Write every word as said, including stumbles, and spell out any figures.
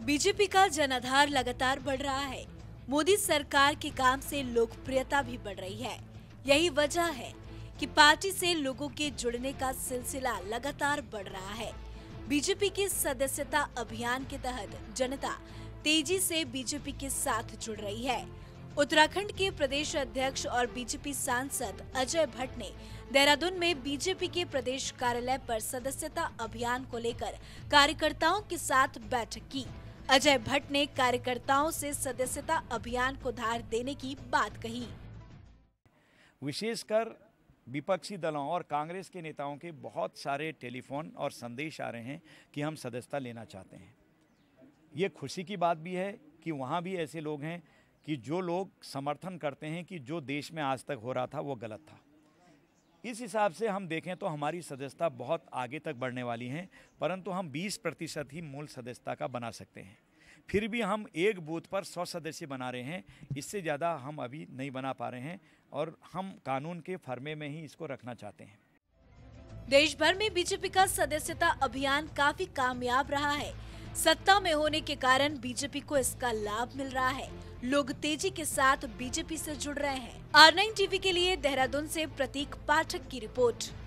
BJP का जनाधार लगातार बढ़ रहा है। मोदी सरकार के काम से लोकप्रियता भी बढ़ रही है। यही वजह है कि पार्टी से लोगों के जुड़ने का सिलसिला लगातार बढ़ रहा है। बीजेपी के सदस्यता अभियान के तहत जनता तेजी से बीजेपी के साथ जुड़ रही है। उत्तराखंड के प्रदेश अध्यक्ष और बीजेपी सांसद अजय भट्ट ने देहरादून में बीजेपी के प्रदेश कार्यालय पर सदस्यता अभियान को लेकर कार्यकर्ताओं के साथ बैठक की। अजय भट्ट ने कार्यकर्ताओं से सदस्यता अभियान को धार देने की बात कही। विशेषकर विपक्षी दलों और कांग्रेस के नेताओं के बहुत सारे टेलीफोन और संदेश आ रहे हैं कि हम सदस्यता लेना चाहते हैं। ये खुशी की बात भी है कि वहाँ भी ऐसे लोग हैं कि जो लोग समर्थन करते हैं कि जो देश में आज तक हो रहा था वो गलत था। इस हिसाब से हम देखें तो हमारी सदस्यता बहुत आगे तक बढ़ने वाली है, परंतु हम बीस प्रतिशत ही मूल सदस्यता का बना सकते हैं। फिर भी हम एक बूथ पर सौ सदस्य बना रहे हैं, इससे ज़्यादा हम अभी नहीं बना पा रहे हैं और हम कानून के फर्मे में ही इसको रखना चाहते हैं। देश भर में बीजेपी का सदस्यता अभियान काफी कामयाब रहा है। सत्ता में होने के कारण बीजेपी को इसका लाभ मिल रहा है। लोग तेजी के साथ बीजेपी से जुड़ रहे हैं। आर नाइन टीवी के लिए देहरादून से प्रतीक पाठक की रिपोर्ट।